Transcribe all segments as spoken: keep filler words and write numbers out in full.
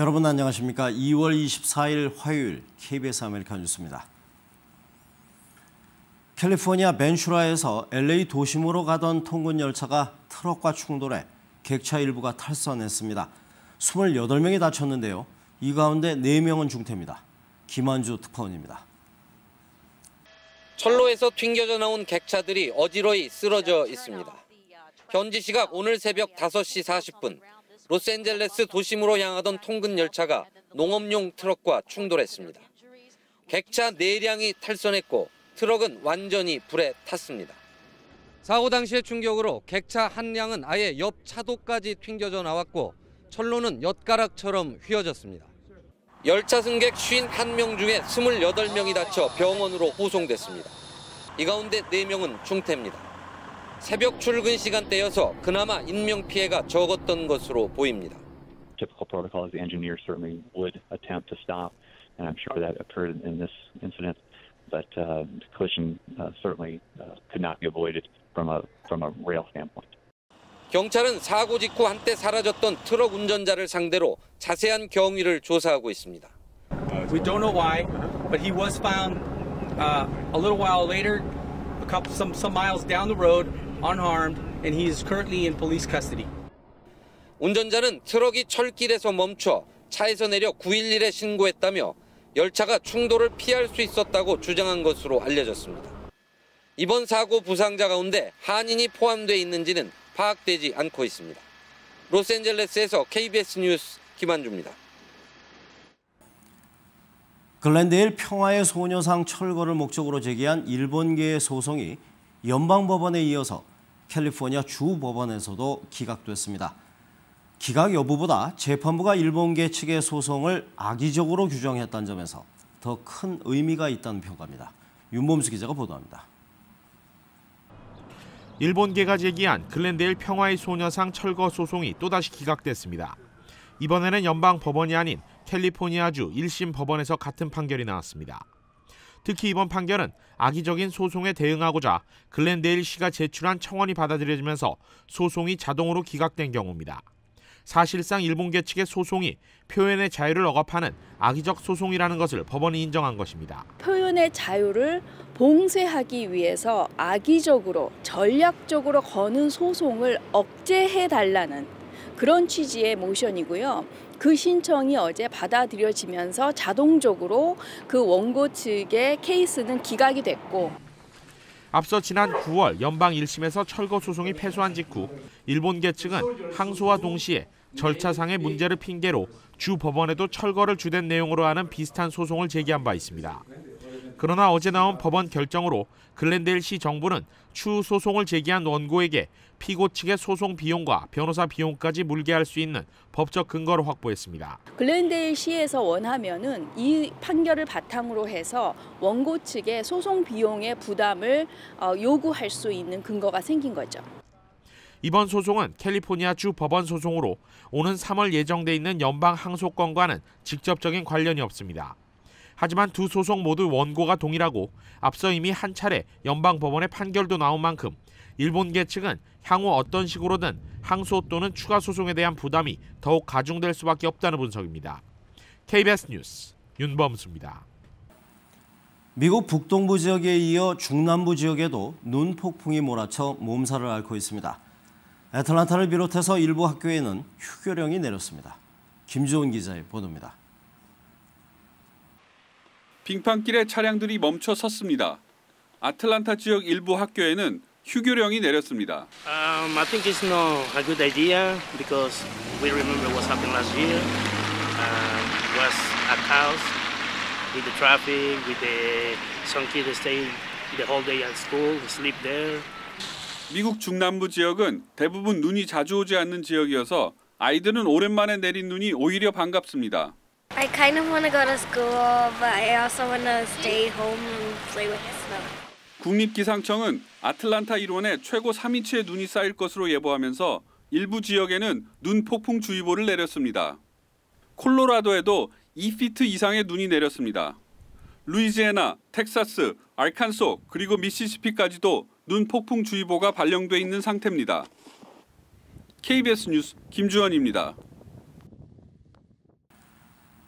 여러분 안녕하십니까? 이월 이십사일 화요일 케이비에스 아메리카 뉴스입니다. 캘리포니아 벤츄라에서 엘에이 도심으로 가던 통근 열차가 트럭과 충돌해 객차 일부가 탈선했습니다. 이십팔 명이 다쳤는데요. 이 가운데 네 명은 중태입니다. 김한주 특파원입니다. 철로에서 튕겨져 나온 객차들이 어지러이 쓰러져 있습니다. 현지 시각 오늘 새벽 다섯 시 사십 분, 로스앤젤레스 도심으로 향하던 통근 열차가 농업용 트럭과 충돌했습니다. 객차 네 량이 탈선했고 트럭은 완전히 불에 탔습니다. 사고 당시의 충격으로 객차 한 량은 아예 옆 차도까지 튕겨져 나왔고 철로는 엿가락처럼 휘어졌습니다. 열차 승객 오십일 명 중에 이십팔 명이 다쳐 병원으로 호송됐습니다. 이 가운데 네 명은 중태입니다. 새벽 출근 시간대여서 그나마 인명 피해가 적었던 것으로 보입니다. Typical protocol is the engineer certainly would attempt to stop, and I'm sure that occurred in this incident. But uh, the collision uh, certainly uh, could not be avoided from a from a rail standpoint. 경찰은 사고 직후 한때 사라졌던 트럭 운전자를 상대로 자세한 경위를 조사하고 있습니다. We don't know why, but he was found uh, a little while later, a couple some some miles down the road, unharmed, and he is currently in police custody. 운전자는 트럭이 철길에서 멈춰 차에서 내려 구일일에 신고했다며 열차가 충돌을 피할 수 있었다고 주장한 것으로 알려졌습니다. 이번 사고 부상자 가운데 한인이 포함되어 있는지는 파악되지 않고 있습니다. 로스앤젤레스에서 케이비에스 뉴스 김한주입니다. 글렌데일 평화의 소녀상 철거를 목적으로 제기한 일본계의 소송이 연방법원에 이어서 캘리포니아 주법원에서도 기각됐습니다. 기각 여부보다 재판부가 일본계 측의 소송을 악의적으로 규정했다는 점에서 더 큰 의미가 있다는 평가입니다. 윤범수 기자가 보도합니다. 일본계가 제기한 글렌데일 평화의 소녀상 철거 소송이 또다시 기각됐습니다. 이번에는 연방법원이 아닌 캘리포니아주 일 심 법원에서 같은 판결이 나왔습니다. 특히 이번 판결은 악의적인 소송에 대응하고자 글렌데일 시가 제출한 청원이 받아들여지면서 소송이 자동으로 기각된 경우입니다. 사실상 일본계 측의 소송이 표현의 자유를 억압하는 악의적 소송이라는 것을 법원이 인정한 것입니다. 표현의 자유를 봉쇄하기 위해서 악의적으로 전략적으로 거는 소송을 억제해달라는 그런 취지의 모션이고요. 그 신청이 어제 받아들여지면서 자동적으로 그 원고 측의 케이스는 기각이 됐고, 앞서 지난 구월 연방 일 심에서 철거 소송이 패소한 직후 일본계 측은 항소와 동시에 절차상의 문제를 핑계로 주 법원에도 철거를 주된 내용으로 하는 비슷한 소송을 제기한 바 있습니다. 그러나 어제 나온 법원 결정으로 글렌데일시 정부는 추후 소송을 제기한 원고에게 피고 측의 소송 비용과 변호사 비용까지 물게 할 수 있는 법적 근거를 확보했습니다. 글렌데일시에서 원하면은 이 판결을 바탕으로 해서 원고 측의 소송 비용의 부담을 요구할 수 있는 근거가 생긴 거죠. 이번 소송은 캘리포니아 주 법원 소송으로 오는 삼월 예정돼 있는 연방 항소권과는 직접적인 관련이 없습니다. 하지만 두 소송 모두 원고가 동일하고 앞서 이미 한 차례 연방법원의 판결도 나온 만큼 일본계 측은 향후 어떤 식으로든 항소 또는 추가 소송에 대한 부담이 더욱 가중될 수밖에 없다는 분석입니다. 케이비에스 뉴스 윤범수입니다. 미국 북동부 지역에 이어 중남부 지역에도 눈 폭풍이 몰아쳐 몸살을 앓고 있습니다. 애틀란타를 비롯해서 일부 학교에는 휴교령이 내렸습니다. 김주원 기자의 보도입니다. 빙판길에 차량들이 멈춰 섰습니다. 아틀란타 지역 일부 학교에는 휴교령이 내렸습니다. Um, I think it's not a good idea because we remember what happened last year. Um, was a chaos with the traffic, with the some kids stay the whole day at school, sleep there. 미국 중남부 지역은 대부분 눈이 자주 오지 않는 지역이어서 아이들은 오랜만에 내린 눈이 오히려 반갑습니다. I kind of want to go to school, but I also want to stay home and play with snow. 국립기상청은 아틀란타 일원에 최고 삼 인치의 눈이 쌓일 것으로 예보하면서 일부 지역에는 눈 폭풍주의보를 내렸습니다. 콜로라도에도 이 피트 이상의 눈이 내렸습니다. 루이지애나, 텍사스, 알칸소 그리고 미시시피까지도 눈 폭풍주의보가 발령돼 있는 상태입니다. 케이비에스 뉴스 김주원입니다.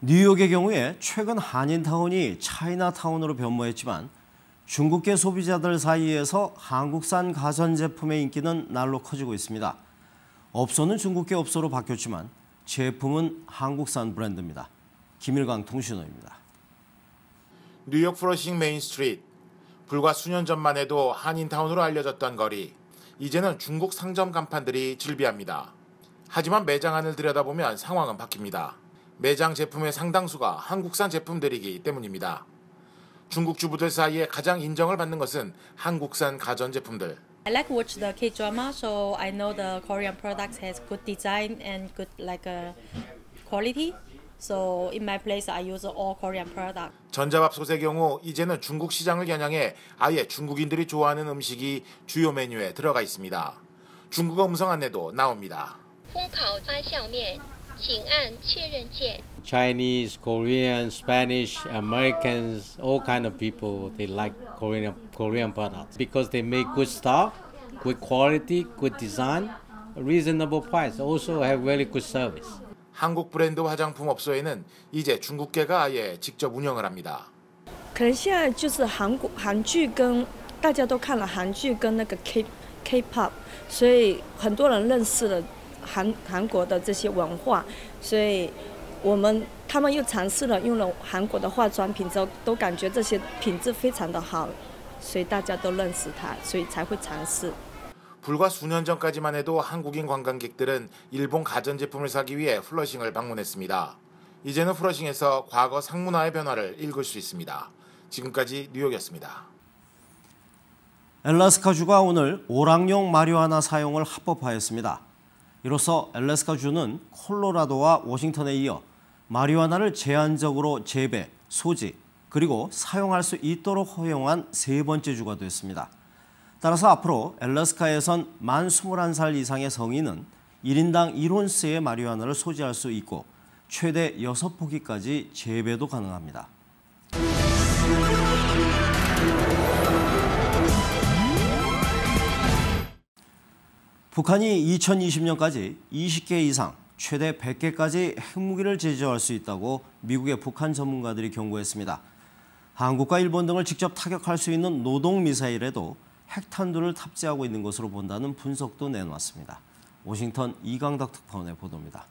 뉴욕의 경우에 최근 한인타운이 차이나타운으로 변모했지만 중국계 소비자들 사이에서 한국산 가전제품의 인기는 날로 커지고 있습니다. 업소는 중국계 업소로 바뀌었지만 제품은 한국산 브랜드입니다. 김일광 통신호입니다. 뉴욕 플러싱 메인 스트리트. 불과 수년 전만 해도 한인타운으로 알려졌던 거리. 이제는 중국 상점 간판들이 즐비합니다. 하지만 매장 안을 들여다보면 상황은 바뀝니다. 매장 제품의 상당수가 한국산 제품들이기 때문입니다. 중국 주부들 사이에 가장 인정을 받는 것은 한국산 가전제품들. I like to watch the K-drama, so I know the Korean products has good design and good like uh, quality. So in my place, I use all Korean products. 전자밥솥의 경우 이제는 중국 시장을 겨냥해 아예 중국인들이 좋아하는 음식이 주요 메뉴에 들어가 있습니다. 중국어 음성 안내도 나옵니다. Chinese, Korean, Spanish, Americans, all kind of people, they like Korean Korean products because they make good stuff, good quality, good design, reasonable price. Also have very good service. 한국 브랜드 화장품 업소에는 이제 중국계가 아예 직접 운영을 합니다. 可能现在就是韩国韩剧跟大家都看了韩剧跟那个 K K-pop， 所以很多人认识了韩韩国的这些文化，所以我们他们又尝试了用了韩国的化妆品之后，都感觉这些品质非常的好，所以大家都认识它，所以才会尝试。 불과 수년 전까지만 해도 한국인 관광객들은 일본 가전제품을 사기 위해 플러싱을 방문했습니다. 이제는 플러싱에서 과거 상문화의 변화를 읽을 수 있습니다. 지금까지 뉴욕이었습니다. 엘라스카주가 오늘 오락용 마리화나 사용을 합법화했습니다. 이로써 엘라스카주는 콜로라도와 워싱턴에 이어 마리화나를 제한적으로 재배, 소지, 그리고 사용할 수 있도록 허용한 세 번째 주가 됐습니다. 따라서 앞으로 엘라스카에선 만 스물한 살 이상의 성인은 일 인당 일 온스의 마리화나를 소지할 수 있고 최대 여섯 포기까지 재배도 가능합니다. 북한이 이천이십 년까지 이십 개 이상 최대 백 개까지 핵무기를 제조할 수 있다고 미국의 북한 전문가들이 경고했습니다. 한국과 일본 등을 직접 타격할 수 있는 노동미사일에도 핵탄두를 탑재하고 있는 것으로 본다는 분석도 내놓았습니다. 워싱턴 이강덕 특파원의 보도입니다.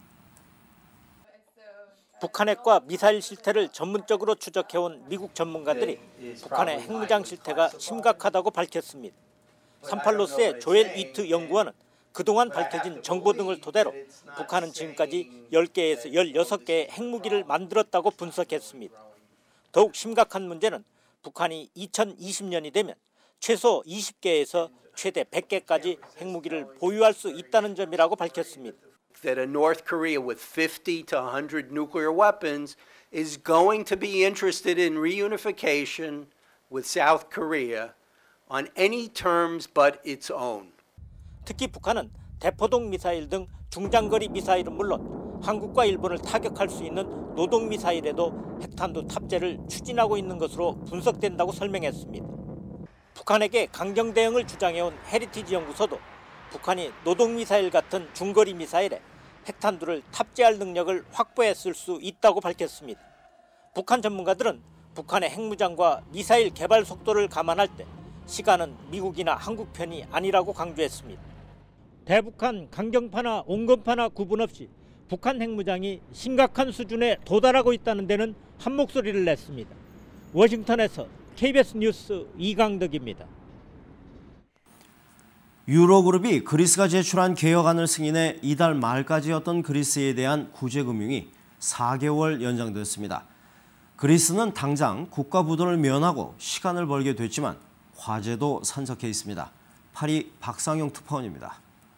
북한핵과 미사일 실태를 전문적으로 추적해온 미국 전문가들이 북한의 핵무장 실태가 심각하다고 밝혔습니다. 삼팔로스의 조엘 이트 연구원은 그동안 밝혀진 정보 등을 토대로 북한은 지금까지 열 개에서 열여섯 개의 핵무기를 만들었다고 분석했습니다. 더욱 심각한 문제는 북한이 이천이십 년이 되면 최소 이십 개에서 최대 백 개까지 핵무기를 보유할 수 있다는 점이라고 밝혔습니다. That a North Korea with fifty to one hundred nuclear weapons is going to be interested in reunification with South Korea on any terms but its own. 특히 북한은 대포동 미사일 등 중장거리 미사일은 물론 한국과 일본을 타격할 수 있는 노동 미사일에도 핵탄두 탑재를 추진하고 있는 것으로 분석된다고 설명했습니다. 북한에게 강경 대응을 주장해온 헤리티지 연구소도 북한이 노동미사일 같은 중거리 미사일에 핵탄두를 탑재할 능력을 확보했을 수 있다고 밝혔습니다. 북한 전문가들은 북한의 핵무장과 미사일 개발 속도를 감안할 때 시간은 미국이나 한국 편이 아니라고 강조했습니다. 대북한 강경파나 온건파나 구분 없이 북한 핵무장이 심각한 수준에 도달하고 있다는 데는 한 목소리를 냈습니다. 워싱턴에서 케이비에스 뉴스 이강덕입니다. 유로그룹이 그리스가 제출한 개혁안을 승인해 이달 말까지였던 그리스에 대한 구제금융이 사 개월 연장됐습니다. 그리스는 당장 국가 부도를 면하고 시간을 벌게 됐지만 과제도 산적해 있습니다. 파리 박상용 특파원입니다.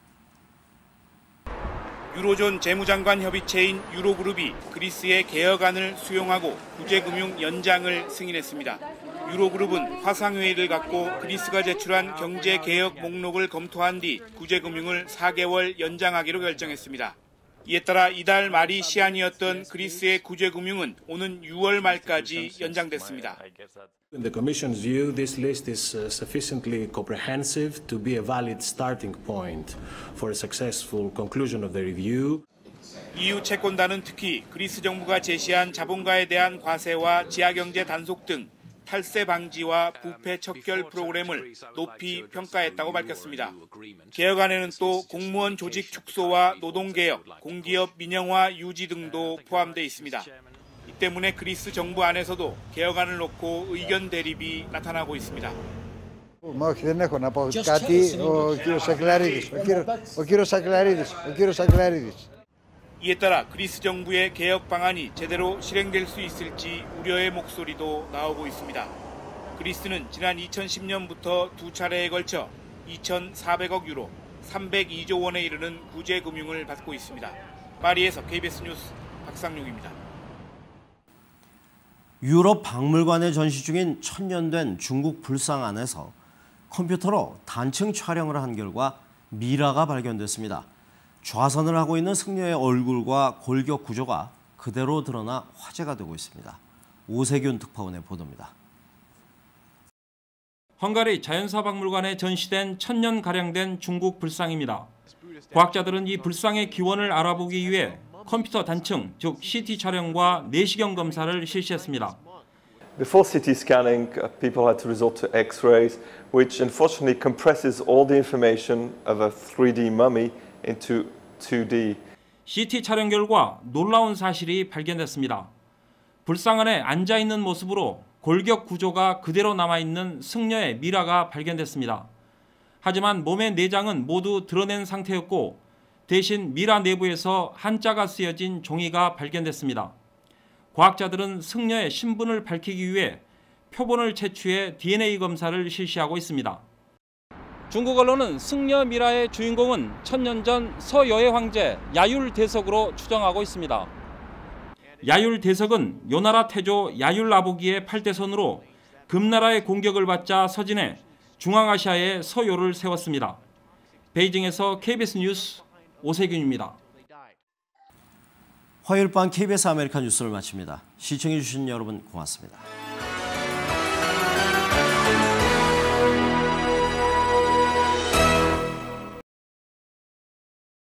유로존 재무장관 협의체인 유로그룹이 그리스의 개혁안을 수용하고 구제금융 연장을 승인했습니다. 유로그룹은 화상회의를 갖고 그리스가 제출한 경제개혁 목록을 검토한 뒤 구제금융을 사 개월 연장하기로 결정했습니다. 이에 따라 이달 말이 시한이었던 그리스의 구제금융은 오는 유월 말까지 연장됐습니다. In the Commission's view, this list is sufficiently comprehensive to be a valid starting point for a successful conclusion of the review. 이유 채권단은 특히 그리스 정부가 제시한 자본가에 대한 과세와 지하경제 단속 등 탈세 방지와 부패 척결 프로그램을 높이 평가했다고 밝혔습니다. 개혁안에는 또 공무원 조직 축소와 노동개혁, 공기업 민영화 유지 등도 포함되어 있습니다. 이 때문에 그리스 정부 안에서도 개혁안을 놓고 의견 대립이 나타나고 있습니다. Όχι, δεν έχω να πω κάτι. Ο κύριος Σακλαρίδης, ο κύριος, ο κύριος Σακλαρίδης, ο κύριος Σακλαρίδης. 이에 따라 그리스 정부의 개혁 방안이 제대로 실행될 수 있을지 우려의 목소리도 나오고 있습니다. 그리스는 지난 이천십 년부터 두 차례에 걸쳐 이천사백억 유로, 삼백이조 원에 이르는 구제 금융을 받고 있습니다. 파리에서 케이비에스 뉴스 박상용입니다. 유럽 박물관에 전시 중인 천년된 중국 불상 안에서 컴퓨터로 단층 촬영을 한 결과 미라가 발견됐습니다. 좌선을 하고 있는 승려의 얼굴과 골격 구조가 그대로 드러나 화제가 되고 있습니다. 오세균 특파원의 보도입니다. 헝가리 자연사박물관에 전시된 천년가량 된 중국 불상입니다. 과학자들은 이 불상의 기원을 알아보기 위해 컴퓨터 단층, 즉 씨티 촬영과 내시경 검사를 실시했습니다. Before C T scanning, uh, people had to resort to X-rays, which unfortunately compresses all the information of a three D mummy into two D. 씨티 촬영 결과 놀라운 사실이 발견됐습니다. 불상 안에 앉아 있는 모습으로 골격 구조가 그대로 남아있는 승려의 미라가 발견됐습니다. 하지만 몸의 내장은 모두 드러낸 상태였고 대신 미라 내부에서 한자가 쓰여진 종이가 발견됐습니다. 과학자들은 승려의 신분을 밝히기 위해 표본을 채취해 디엔에이 검사를 실시하고 있습니다. 중국 언론은 승려 미라의 주인공은 천년 전 서여의 황제 야율대석으로 추정하고 있습니다. 야율대석은 요나라 태조 야율아보기의 팔대손으로 금나라의 공격을 받자 서진해 중앙아시아에 서요를 세웠습니다. 베이징에서 케이비에스 뉴스 오세균입니다. 화요일 밤 케이비에스 아메리칸 뉴스를 마칩니다. 시청해주신 여러분 고맙습니다.